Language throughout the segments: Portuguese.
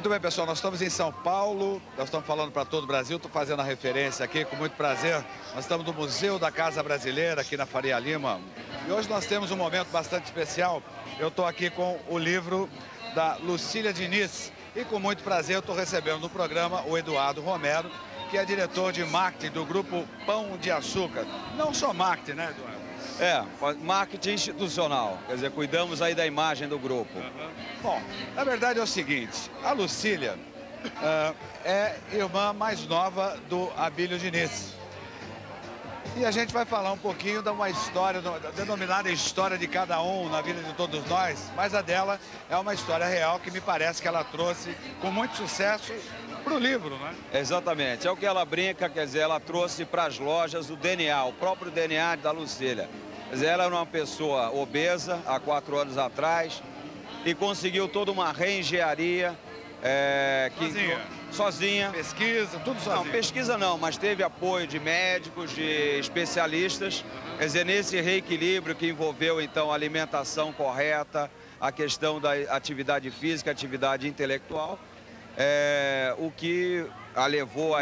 Muito bem, pessoal, nós estamos em São Paulo, nós estamos falando para todo o Brasil, estou fazendo a referência aqui, com muito prazer. Nós estamos no Museu da Casa Brasileira, aqui na Faria Lima. E hoje nós temos um momento bastante especial. Eu estou aqui com o livro da Lucília Diniz. E com muito prazer eu estou recebendo no programa o Eduardo Romero, que é diretor de marketing do Grupo Pão de Açúcar. Não só marketing, né, Eduardo? Marketing institucional, quer dizer, cuidamos aí da imagem do grupo. Bom, na verdade é o seguinte, a Lucília é irmã mais nova do Abílio Diniz. E a gente vai falar um pouquinho de uma história, da denominada história de cada um na vida de todos nós, mas a dela é uma história real que me parece que ela trouxe com muito sucesso para o livro, né? Exatamente, é o que ela brinca, quer dizer, ela trouxe para as lojas o DNA, o próprio DNA da Lucília. Quer dizer, ela era uma pessoa obesa há 4 anos atrás e conseguiu toda uma reengenharia. Sozinha. Pesquisa, tudo sozinha. Não, pesquisa não, mas teve apoio de médicos, de especialistas. Quer dizer, nesse reequilíbrio que envolveu, então, a alimentação correta, a questão da atividade física, atividade intelectual, o que a levou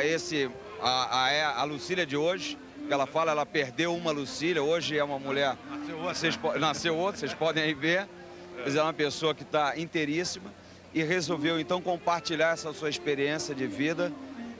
a Lucília de hoje. Ela fala, ela perdeu uma Lucília, hoje é uma mulher... Nasceu outra, vocês podem aí ver. Quer dizer, é uma pessoa que está inteiríssima. E resolveu, então, compartilhar essa sua experiência de vida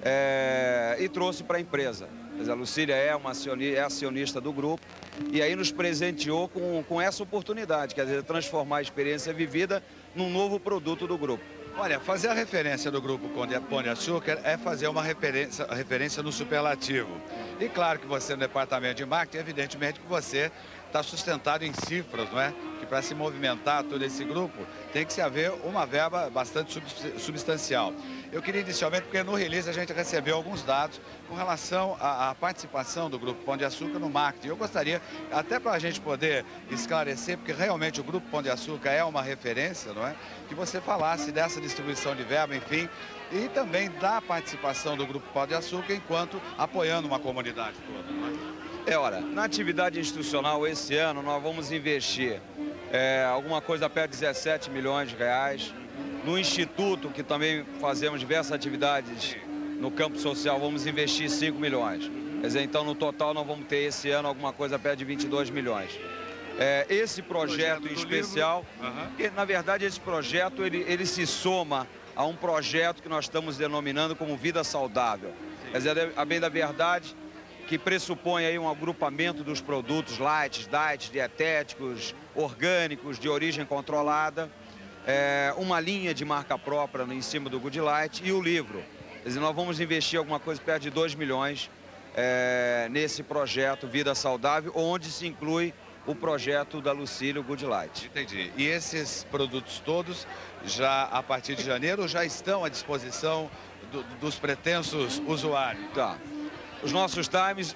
e trouxe para a empresa. Quer dizer, a Lucília é acionista do grupo e aí nos presenteou com essa oportunidade, quer dizer, transformar a experiência vivida num novo produto do grupo. Olha, fazer a referência do Grupo Pão de Açúcar é fazer uma referência no superlativo. E claro que você, no departamento de marketing, evidentemente que você está sustentado em cifras, não é? Que para se movimentar todo esse grupo tem que se haver uma verba bastante substancial. Eu queria inicialmente, porque no release a gente recebeu alguns dados com relação à participação do Grupo Pão de Açúcar no marketing. Eu gostaria, até para a gente poder esclarecer, porque realmente o Grupo Pão de Açúcar é uma referência, não é? Que você falasse dessa distribuição de verba, enfim, e também da participação do Grupo Pão de Açúcar enquanto apoiando uma comunidade toda, não é? Olha, na atividade institucional esse ano nós vamos investir alguma coisa perto de 17 milhões de reais. No Instituto, que também fazemos diversas atividades no campo social, vamos investir 5 milhões. Quer dizer, então no total nós vamos ter esse ano alguma coisa perto de 22 milhões. Esse projeto em especial, na verdade esse projeto ele se soma a um projeto que nós estamos denominando como Vida Saudável. Quer dizer, a bem da verdade, que pressupõe aí um agrupamento dos produtos light, diet, dietéticos, orgânicos, de origem controlada, uma linha de marca própria em cima do Good Light e o livro. Quer dizer, nós vamos investir alguma coisa perto de 2 milhões nesse projeto Vida Saudável, onde se inclui o projeto da Lucília, o Good Light. Entendi. E esses produtos todos, já a partir de janeiro, já estão à disposição dos pretensos usuários? Tá. Os nossos times,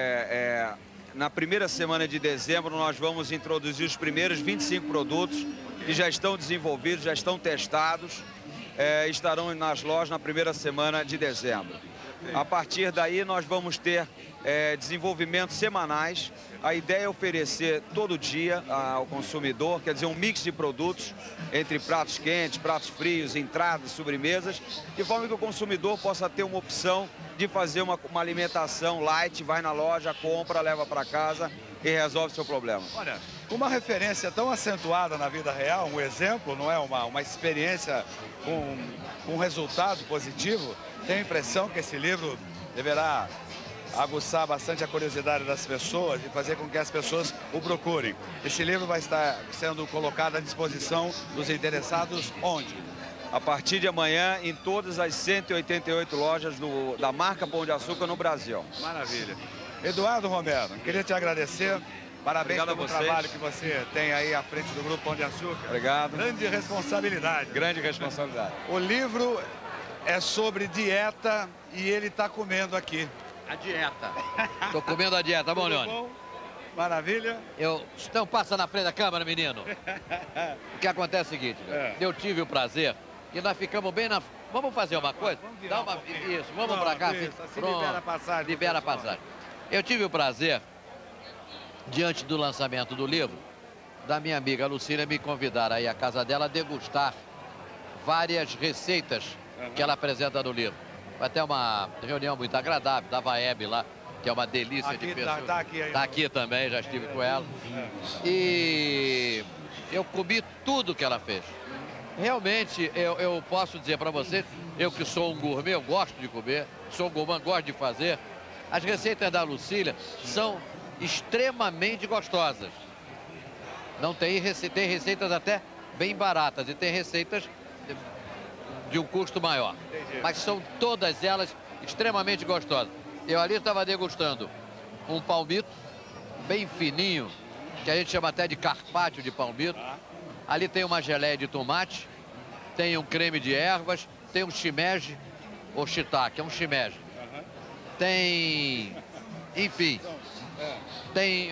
na primeira semana de dezembro, nós vamos introduzir os primeiros 25 produtos que já estão desenvolvidos, já estão testados, estarão nas lojas na primeira semana de dezembro. A partir daí, nós vamos ter desenvolvimentos semanais. A ideia é oferecer todo dia ao consumidor, quer dizer, um mix de produtos entre pratos quentes, pratos frios, entradas, sobremesas, de forma que o consumidor possa ter uma opção de fazer uma alimentação light, vai na loja, compra, leva para casa e resolve seu problema. Olha, uma referência tão acentuada na vida real, um exemplo, não é? Uma experiência com um resultado positivo, tenho a impressão que esse livro deverá aguçar bastante a curiosidade das pessoas e fazer com que as pessoas o procurem. Esse livro vai estar sendo colocado à disposição dos interessados onde? A partir de amanhã, em todas as 188 lojas da marca Pão de Açúcar no Brasil. Maravilha. Eduardo Romero, queria te agradecer. Parabéns pelo trabalho que você tem aí à frente do Grupo Pão de Açúcar. Obrigado. Grande responsabilidade. Grande responsabilidade. O livro é sobre dieta e ele está comendo aqui. A dieta. Tô comendo a dieta, bom, Leone? Bom? Maravilha. Então passa na frente da câmera, menino. O que acontece é o seguinte, eu tive o prazer e nós ficamos bem na... Vamos fazer uma coisa? Dá uma... Isso, vamos pra cá. Assim libera a passagem. Libera a passagem. Eu tive o prazer, diante do lançamento do livro, da minha amiga Lucília me convidar aí à casa dela a degustar várias receitas que ela apresenta no livro. Vai ter uma reunião muito agradável da Vaeb lá, que é uma delícia de pessoa. Está aqui também, já estive com ela. E eu comi tudo que ela fez. Realmente, eu posso dizer para vocês, eu que sou um gourmet, eu gosto de comer, sou um gourmand, gosto de fazer. As receitas da Lucília são extremamente gostosas. Não tem receitas até bem baratas e tem receitas de um custo maior. Mas são todas elas extremamente gostosas. Eu ali estava degustando um palmito bem fininho, que a gente chama até de carpaccio de palmito. Ali tem uma geleia de tomate, tem um creme de ervas, tem um shimeji, ou shiitake, é um shimeji. Tem, enfim, tem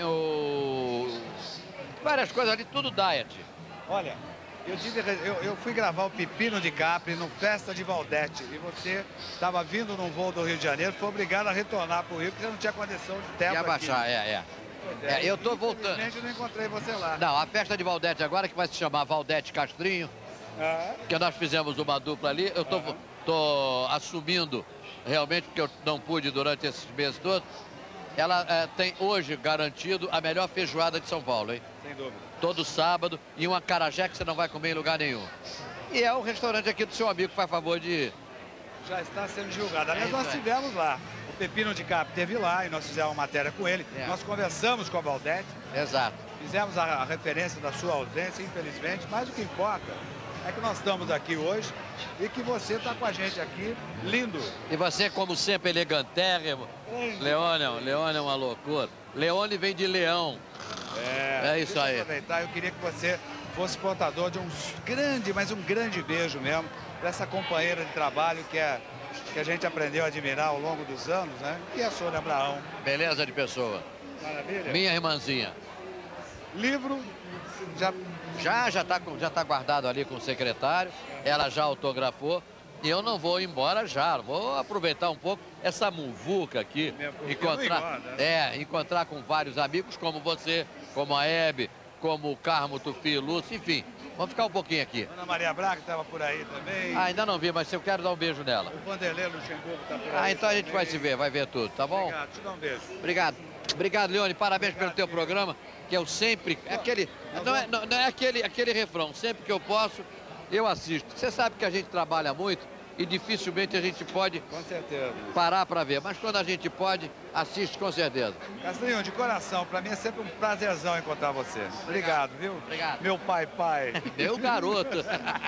várias coisas ali, tudo diet. Olha, eu fui gravar o Pepino de Capri no Festa de Valdete e você estava vindo num voo do Rio de Janeiro, foi obrigado a retornar para o Rio porque você não tinha condição de tempo e abaixar, aqui. Eu tô voltando. Infelizmente eu não encontrei você lá. Não, a festa de Valdete agora, que vai se chamar Valdete Castrinho, que nós fizemos uma dupla ali, eu tô assumindo realmente, porque eu não pude durante esses meses todos. Ela tem hoje garantido a melhor feijoada de São Paulo, hein? Sem dúvida. Todo sábado, e um acarajé que você não vai comer em lugar nenhum. E é o restaurante aqui do seu amigo que faz favor de... Já está sendo julgado. Aliás, nós estivemos lá. O Pepino de Capri esteve lá e nós fizemos uma matéria com ele. Nós conversamos com a Valdete. Exato. Fizemos a referência da sua ausência, infelizmente. Mas o que importa é que nós estamos aqui hoje e que você está com a gente aqui, lindo. E você, como sempre, elegantérrimo. Leone é uma loucura. Leone vem de leão. É isso aí. Aproveitar, eu queria que você fosse portador de mas um grande beijo mesmo, para essa companheira de trabalho que a gente aprendeu a admirar ao longo dos anos, né? Que é a Sônia Abraão. Beleza de pessoa. Maravilha. Minha irmãzinha. Livro já tá guardado ali com o secretário. Ela já autografou. E eu não vou embora já. Vou aproveitar um pouco essa muvuca aqui. Encontrar com vários amigos como você, como a Hebe, como o Carmo, Tufi e Lúcio, enfim. Vamos ficar um pouquinho aqui. Ana Maria Braga estava por aí também. Ainda não vi, mas eu quero dar um beijo nela. O Vanderlei Luxemburgo está por aí. Então a gente vai se ver, vai ver tudo, tá bom? Obrigado, te dá um beijo. Obrigado, Leone. Parabéns pelo teu programa, que eu sempre... Não é aquele refrão, sempre que eu posso, eu assisto. Você sabe que a gente trabalha muito e dificilmente a gente pode parar para ver. Mas quando a gente pode, assiste com certeza. Castrinho, de coração, para mim é sempre um prazerzão encontrar você. Obrigado, viu? Obrigado. Meu pai. Meu garoto.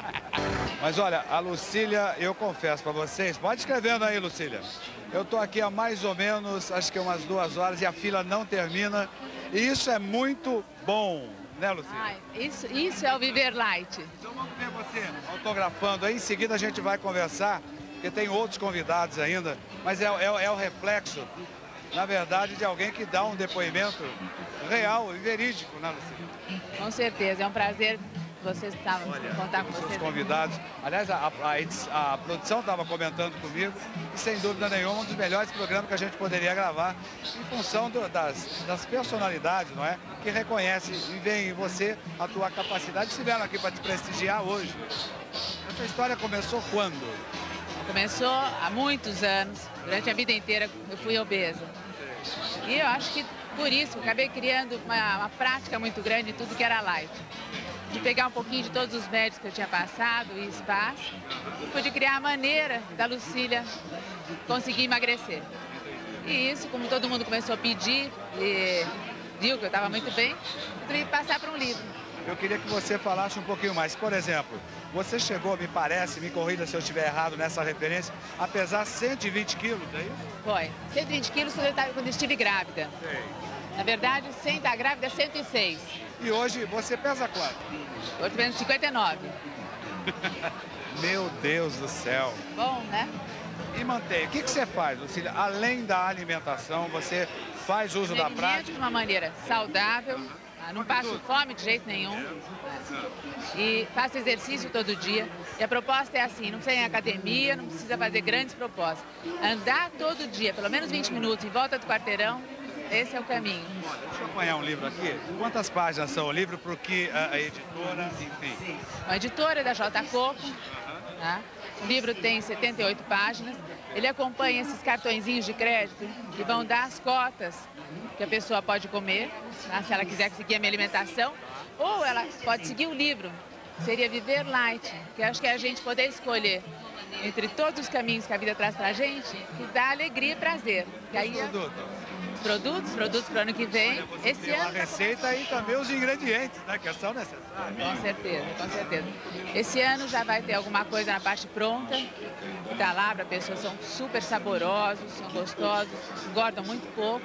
Mas olha, a Lucília, eu confesso para vocês, pode escrevendo aí, Lucília. Eu tô aqui há mais ou menos, acho que umas 2 horas e a fila não termina. E isso é muito bom. Né, Lucília? Isso é o Viver Light. Então vamos ver você autografando aí, em seguida a gente vai conversar, porque tem outros convidados ainda, mas é o reflexo, na verdade, de alguém que dá um depoimento real e verídico, né, Lucília? Com certeza, é um prazer vocês estavam contar com vocês. Os convidados. Aliás, a produção estava comentando comigo e, sem dúvida nenhuma, um dos melhores programas que a gente poderia gravar em função das personalidades, não é? Que reconhecem e veem em você a tua capacidade. Estiveram aqui para te prestigiar hoje. Essa história começou quando? Começou há muitos anos. Durante a vida inteira eu fui obesa. E eu acho que por isso eu acabei criando uma prática muito grande em tudo que era light. De pegar um pouquinho de todos os médicos que eu tinha passado e espaço, e pude criar a maneira da Lucília conseguir emagrecer. E isso, como todo mundo começou a pedir e viu que eu estava muito bem, eu tive que passar para um livro. Eu queria que você falasse um pouquinho mais. Por exemplo, você chegou, me parece, me corrija se eu estiver errado nessa referência, a pesar 120 quilos, é isso? Foi. 120 quilos quando eu estive grávida. Sei. Na verdade, sem estar grávida, é 106. E hoje você pesa quanto? Hoje peso 59. Meu Deus do céu. Bom, né? E mantém. O que você faz, Lucília? Além da alimentação, você faz uso da prática? De uma maneira saudável, não passo fome de jeito nenhum. E faço exercício todo dia. E a proposta é assim, não precisa ir em academia, não precisa fazer grandes propostas. Andar todo dia, pelo menos 20 minutos, em volta do quarteirão, esse é o caminho. Deixa eu apanhar um livro aqui. Quantas páginas são o livro? Porque a editora, enfim. A editora é da J. Coco, Tá? O livro tem 78 páginas. Ele acompanha esses cartõezinhos de crédito que vão dar as cotas que a pessoa pode comer, tá? Se ela quiser seguir a minha alimentação, ou ela pode seguir o livro, seria Viver Light, que acho que é a gente poder escolher entre todos os caminhos que a vida traz pra gente, que dá alegria e prazer. E aí, produtos para o ano que vem. Esse ano a receita e também os ingredientes, né, que são necessários. Com certeza, com certeza. Esse ano já vai ter alguma coisa na parte pronta, que tá lá para pessoas, são super saborosos, são gostosos, engordam muito pouco.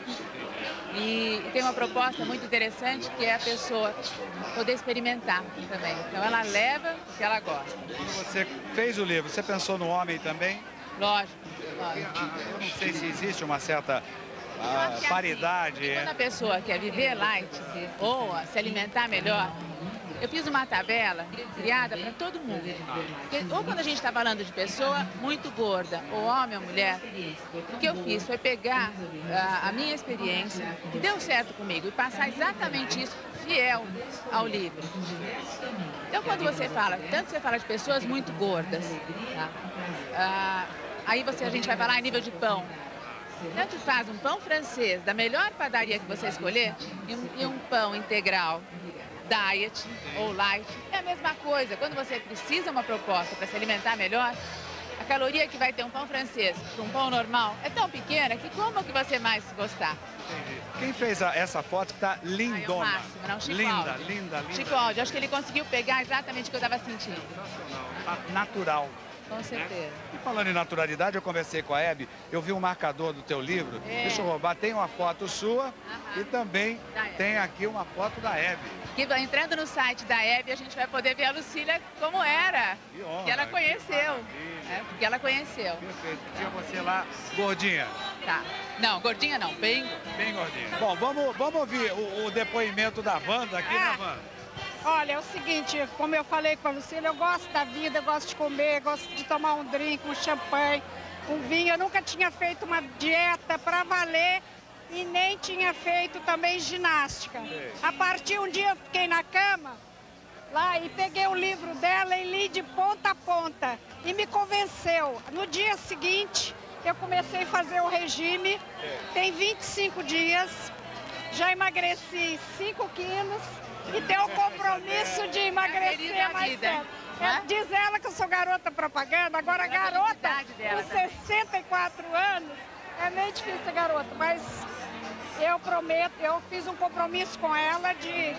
E tem uma proposta muito interessante que é a pessoa poder experimentar também. Então ela leva o que ela gosta. Quando você fez o livro, você pensou no homem também? Lógico. Eu não sei se existe uma certa paridade. Quando a pessoa quer viver light ou se alimentar melhor, eu fiz uma tabela criada para todo mundo. Porque, ou quando a gente está falando de pessoa muito gorda, ou homem ou mulher, o que eu fiz foi pegar a minha experiência, que deu certo comigo, e passar exatamente isso fiel ao livro. Então, quando você fala, tanto você fala de pessoas muito gordas, tá? Aí a gente vai falar em nível de pão. Tanto faz um pão francês da melhor padaria que você escolher e um pão integral diet ou light, é a mesma coisa. Quando você precisa de uma proposta para se alimentar melhor, a caloria que vai ter um pão francês para um pão normal é tão pequena que como que você mais gostar? Entendi. Quem fez essa foto que tá lindona? É o máximo, não, Chico linda, Aldi. linda, linda. Chico Aldi, acho que ele conseguiu pegar exatamente o que eu estava sentindo. Tá natural. Com certeza. E falando em naturalidade, eu conversei com a Hebe, eu vi um marcador do teu livro, deixa eu roubar, tem uma foto sua e também tem aqui uma foto da Hebe. Que entrando no site da Hebe, a gente vai poder ver a Lucília como era, que ela conheceu. Porque ela conheceu. Perfeito. Tinha você lá, gordinha. Tá. Não, gordinha não, bem gordinha. Bom, vamos ouvir o depoimento da Wanda aqui, né, Wanda? Olha, é o seguinte, como eu falei com a Lucília, eu gosto da vida, eu gosto de comer, gosto de tomar um drink, um champanhe, um vinho. Eu nunca tinha feito uma dieta para valer e nem tinha feito também ginástica. A partir um dia eu fiquei na cama lá e peguei o livro dela e li de ponta a ponta e me convenceu. No dia seguinte eu comecei a fazer o regime, tem 25 dias, já emagreci 5 quilos. E tem o compromisso de emagrecer mais cedo. Diz ela que eu sou garota propaganda, agora garota com 64 anos, é meio difícil ser garota, mas eu prometo, eu fiz um compromisso com ela de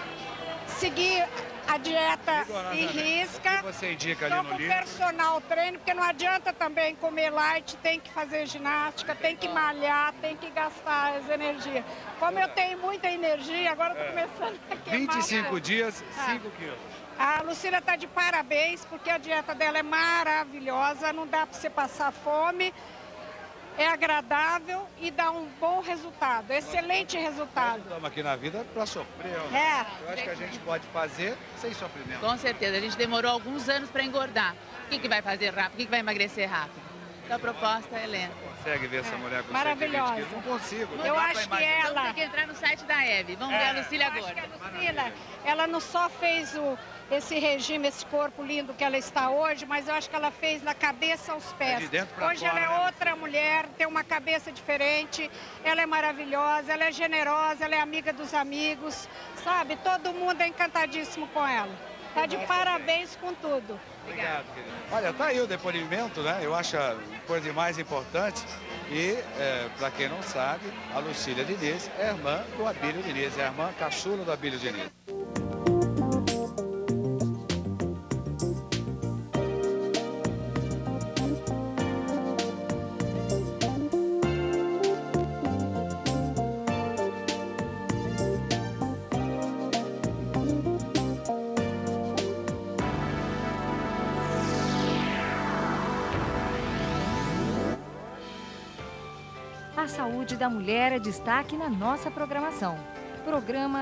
seguir a dieta em risca. Você indica ali no livro? Personal treino, porque não adianta também comer light, tem que fazer ginástica, tem que malhar, tem que gastar as energias. Como eu tenho muita energia, agora estou começando a queimar. 25 dias, 5 quilos. A Lucília está de parabéns, porque a dieta dela é maravilhosa, não dá para você passar fome. É agradável e dá um bom resultado, excelente resultado. Nós estamos aqui na vida para sofrer, né? Eu acho que a gente pode fazer sem sofrimento. Com certeza, a gente demorou alguns anos para engordar. O que vai fazer rápido? O que vai emagrecer rápido? Então a proposta é lenta. Consegue ver essa mulher com maravilhosa. 120 quilos? Não consigo. Eu acho que ela... Então tem que entrar no site da Hebe, vamos ver a Lucília gorda. A Lucília, ela não só fez esse regime, esse corpo lindo que ela está hoje, mas eu acho que ela fez da cabeça aos pés. De dentro pra hoje fora, ela é né? outra mulher, tem uma cabeça diferente, ela é maravilhosa, ela é generosa, ela é amiga dos amigos, sabe? Todo mundo é encantadíssimo com ela. Tá de parabéns com tudo. Obrigado, querido. Olha, tá aí o depoimento, né? Eu acho a coisa mais importante. E, para quem não sabe, a Lucília Diniz é irmã do Abílio Diniz, é a irmã caçula do Abílio Diniz. A saúde da mulher é destaque na nossa programação. Programa